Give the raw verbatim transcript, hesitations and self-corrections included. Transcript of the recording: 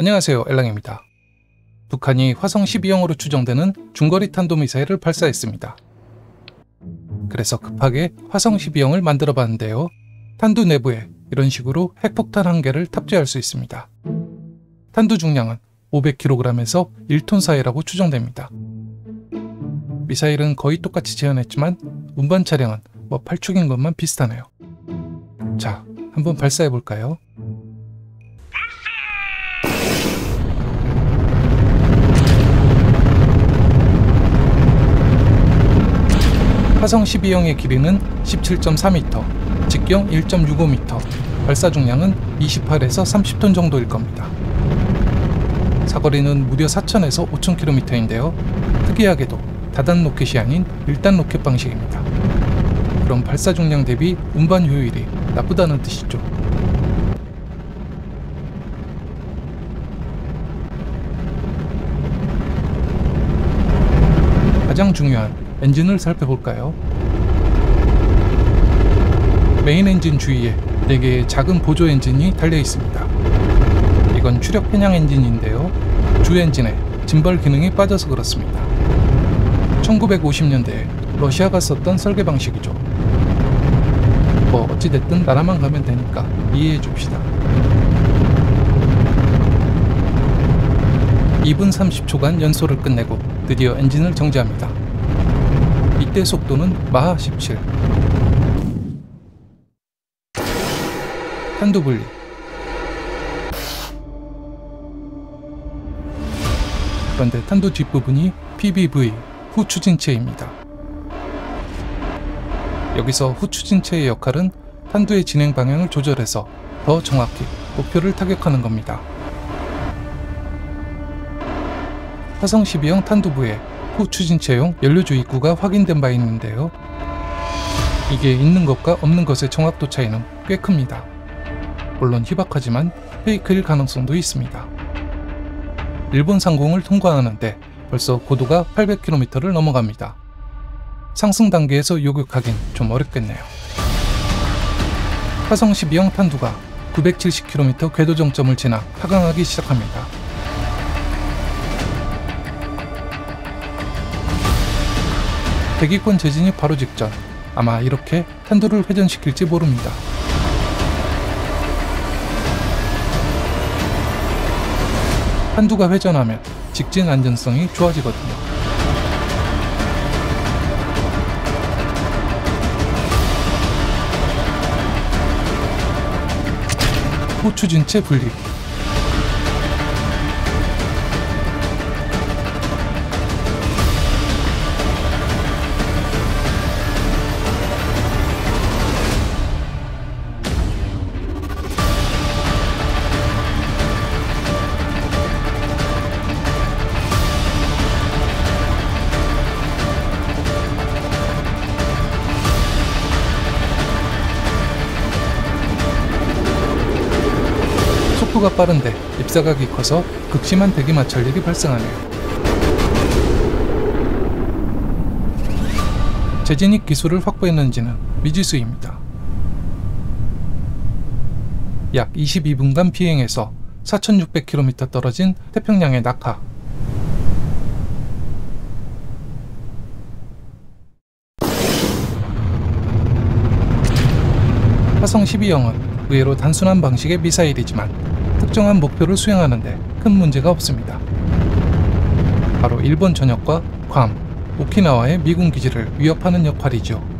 안녕하세요, 엘랑입니다. 북한이 화성 십이형으로 추정되는 중거리 탄도미사일을 발사했습니다. 그래서 급하게 화성 십이형을 만들어 봤는데요. 탄두 내부에 이런 식으로 핵폭탄 한 개를 탑재할 수 있습니다. 탄두 중량은 오백 킬로그램에서 일 톤 사이라고 추정됩니다. 미사일은 거의 똑같이 재현했지만 운반 차량은 뭐 팔축인 것만 비슷하네요. 자, 한번 발사해 볼까요? 화성 십이형의 길이는 십칠 점 사 미터, 직경 일 점 육오 미터, 발사 중량은 이십팔에서 삼십 톤 정도일 겁니다. 사거리는 무려 사천에서 오천 킬로미터인데요. 특이하게도 다단 로켓이 아닌 일단 로켓 방식입니다. 그럼 발사 중량 대비 운반 효율이 나쁘다는 뜻이죠. 가장 중요한 엔진을 살펴볼까요? 메인 엔진 주위에 네 개의 작은 보조 엔진이 달려 있습니다. 이건 추력 편향 엔진인데요. 주 엔진에 짐벌 기능이 빠져서 그렇습니다. 천구백오십 년대에 러시아가 썼던 설계 방식이죠. 뭐 어찌됐든 나라만 가면 되니까 이해해 줍시다. 이 분 삼십 초간 연소를 끝내고 드디어 엔진을 정지합니다. 이때 속도는 마하 십칠. 탄두 분리. 그런데 탄두 뒷부분이 피비브이, 후추진체입니다. 여기서 후추진체의 역할은 탄두의 진행 방향을 조절해서 더 정확히 목표를 타격하는 겁니다. 화성 십이형 탄두부에 후추진체용 연료주 입구가 확인된 바 있는데요. 이게 있는 것과 없는 것의 정확도 차이는 꽤 큽니다. 물론 희박하지만 페이크일 가능성도 있습니다. 일본 상공을 통과하는데 벌써 고도가 팔백 킬로미터를 넘어갑니다. 상승 단계에서 요격하긴 좀 어렵겠네요. 화성 십이형 탄두가 구백칠십 킬로미터 궤도 정점을 지나 하강하기 시작합니다. 대기권 재진이 바로 직전, 아마 이렇게 탄두를 회전시킬지 모릅니다. 탄두가 회전하면 직진 안전성이 좋아지거든요. 후추진체 분리. 속도가 빠른데 입사각이 커서 극심한 대기 마찰력이 발생하네요. 재진입 기술을 확보했는지는 미지수입니다. 약 이십이 분간 비행해서 사천육백 킬로미터 떨어진 태평양의 낙하. 화성 십이형은 의외로 단순한 방식의 미사일이지만 특정한 목표를 수행하는데 큰 문제가 없습니다. 바로 일본 전역과 괌, 오키나와의 미군 기지를 위협하는 역할이죠.